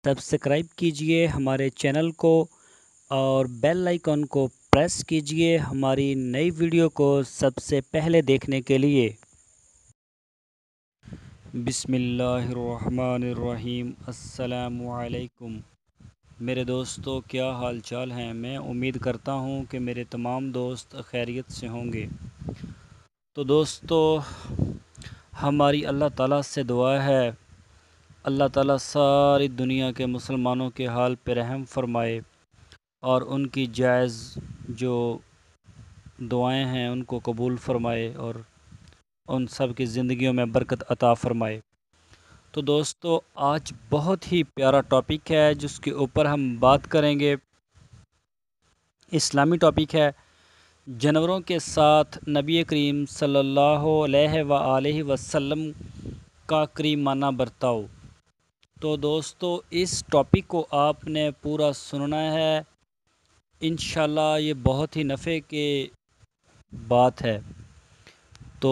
Subscribe कीजिए हमारे channel को और बेल आइकन को प्रेस कीजिए हमारी नई वीडियो को सबसे पहले देखने के लिए। बिस्मिल्लाहिर्रहमानिर्रहीम। अस्सलामु अलैकुम। मेरे दोस्तों, क्या हाल चाल हैं? मैं उम्मीद करता हूं कि मेरे तमाम दोस्त खैरियत से होंगे। तो दोस्तों, हमारी अल्लाह ताला से दुआ है, अल्लाह ताला सारी दुनिया के मुसलमानों के हाल पे रहम फरमाए और उनकी जायज़ जो दुआएं हैं उनको कबूल फरमाए और उन सब की ज़िंदगियों में बरकत अता फरमाए। तो दोस्तों, आज बहुत ही प्यारा टॉपिक है जिसके ऊपर हम बात करेंगे। इस्लामी टॉपिक है, जानवरों के साथ नबी करीम सल्लल्लाहु अलैहि वसल्लम का करीमाना बर्ताव। तो दोस्तों, इस टॉपिक को आपने पूरा सुनना है। इंशाल्लाह ये बहुत ही नफ़े के बात है, तो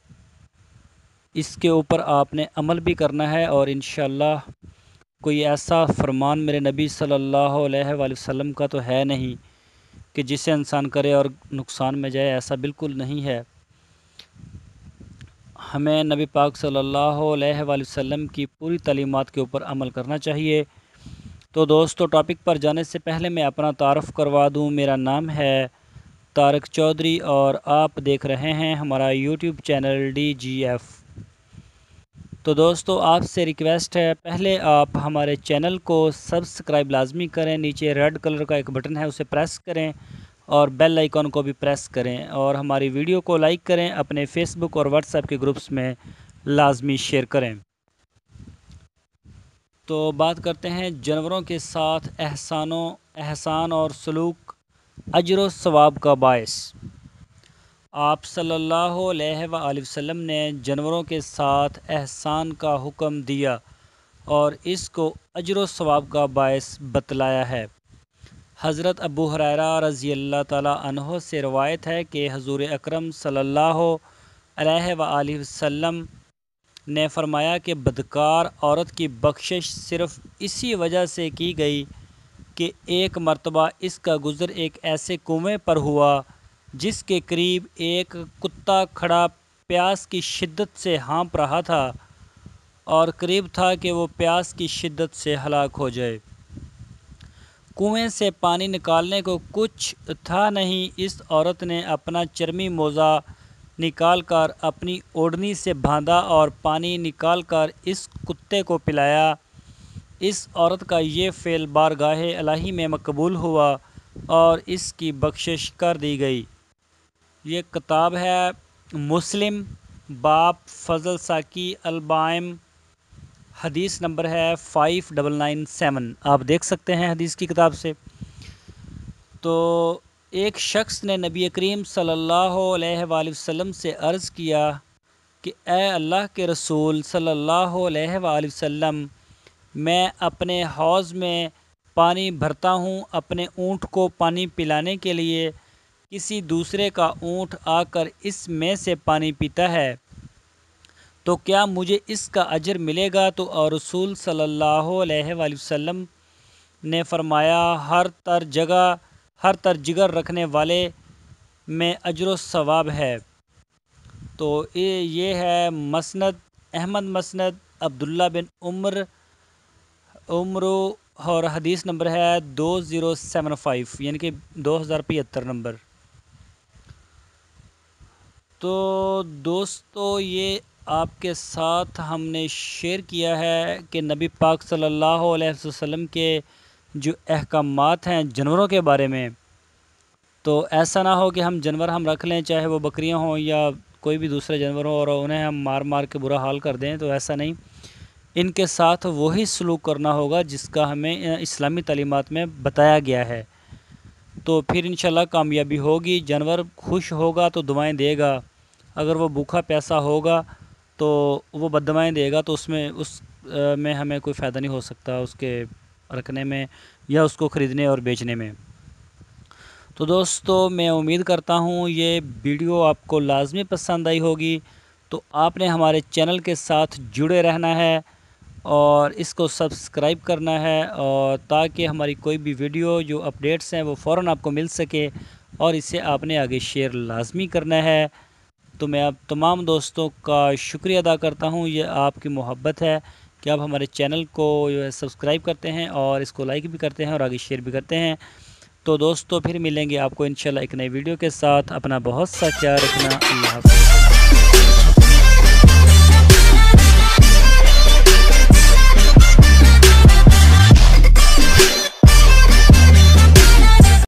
इसके ऊपर आपने अमल भी करना है और इंशाल्लाह कोई ऐसा फरमान मेरे नबी सल्लल्लाहु अलैहि वसल्लम का तो है नहीं कि जिसे इंसान करे और नुकसान में जाए, ऐसा बिल्कुल नहीं है। हमें नबी पाक सल्लल्लाहु अलैहि वसल्लम की पूरी तालीमात के ऊपर अमल करना चाहिए। तो दोस्तों, टॉपिक पर जाने से पहले मैं अपना तारुफ़ करवा दूं। मेरा नाम है तारक चौधरी और आप देख रहे हैं हमारा यूट्यूब चैनल DGF। तो दोस्तों, आपसे रिक्वेस्ट है, पहले आप हमारे चैनल को सब्सक्राइब लाजमी करें। नीचे रेड कलर का एक बटन है, उसे प्रेस करें और बेल आइकन को भी प्रेस करें और हमारी वीडियो को लाइक करें। अपने फेसबुक और व्हाट्सएप के ग्रुप्स में लाजमी शेयर करें। तो बात करते हैं जानवरों के साथ एहसान और सलूक अजर सवाब का बायस। आप सल्लल्लाहु अलैहि वसल्लम ने जानवरों के साथ एहसान का हुक्म दिया और इसको अजर सवाब का बायस बतलाया है। हज़रत अबू हुरैरा रज़ी अल्लाह ताला अन्हो से रवायत है कि हुज़ूर अकरम सल्लल्लाहु अलैहि वसल्लम ने फरमाया कि बदकार औरत की बख्शिश सिर्फ़ इसी वजह से की गई कि एक मर्तबा इसका गुज़र एक ऐसे कुएं पर हुआ जिसके करीब एक कुत्ता खड़ा प्यास की शिद्दत से हाँफ रहा था और करीब था कि वो प्यास की शिद्दत से हलाक हो जाए। कुएं से पानी निकालने को कुछ था नहीं। इस औरत ने अपना चर्मी मोज़ा निकालकर अपनी ओढ़नी से बांधा और पानी निकालकर इस कुत्ते को पिलाया। इस औरत का ये फ़ेल बारगाहे इलाही में मकबूल हुआ और इसकी बख्शिश कर दी गई। ये किताब है मुस्लिम बाप फजल साकी अलबाइम, हदीस नंबर है 5997। आप देख सकते हैं हदीस की किताब से। तो एक शख्स ने नबी करीम सल्लल्लाहु अलैहि वसल्लम से अर्ज़ किया कि ए अल्लाह के रसूल सल्लल्लाहु अलैहि वसल्लम, मैं अपने हौज़ में पानी भरता हूँ। अपने ऊँट को पानी पिलाने के लिए किसी दूसरे का ऊँट आकर इस में से पानी पीता है तो क्या मुझे इसका अजर मिलेगा? तो और रसूल सल्लल्लाहु अलैहि वसल्लम ने फरमाया, हर तर जिगर रखने वाले में अजर सवाब है। तो ये है मसनद अहमद, मसनद अब्दुल्ला बिन उम्र और हदीस नंबर है 2075, यानी कि 2075 नंबर। तो दोस्तों, ये आपके साथ हमने शेयर किया है कि नबी पाक सल्लल्लाहु अलैहि वसल्लम के जो अहकामात हैं जानवरों के बारे में। तो ऐसा ना हो कि हम जानवर हम रख लें, चाहे वो बकरियां हों या कोई भी दूसरे जानवर हो, और उन्हें हम मार मार के बुरा हाल कर दें। तो ऐसा नहीं, इनके साथ वही सलूक करना होगा जिसका हमें इस्लामी तालीमात में बताया गया है। तो फिर इंशाल्लाह कामयाबी होगी। जानवर खुश होगा तो दुआएं देगा, अगर वो भूखा प्यासा होगा तो वो बददुआएं देगा। तो में हमें कोई फ़ायदा नहीं हो सकता उसके रखने में या उसको ख़रीदने और बेचने में। तो दोस्तों, मैं उम्मीद करता हूँ ये वीडियो आपको लाजमी पसंद आई होगी। तो आपने हमारे चैनल के साथ जुड़े रहना है اور اس کو سبسکرائب کرنا ہے، اور تاکہ ہماری کوئی بھی ویڈیو جو اپڈیٹس ہیں وہ فوراً آپ کو مل سکے، اور اسے آپ نے آگے شیئر لازمی کرنا ہے۔ تو میں آپ تمام دوستوں کا شکریہ ادا کرتا ہوں، یہ آپ کی محبت ہے کہ آپ ہمارے چینل کو جو ہے سبسکرائب کرتے ہیں اور اس کو لائک بھی کرتے ہیں اور آگے شیئر بھی کرتے ہیں۔ تو دوستو پھر ملیں گے آپ کو انشاءاللہ ایک نئی ویڈیو کے ساتھ۔ اپنا بہت سا خیال رکھنا۔ اللہ حافظ۔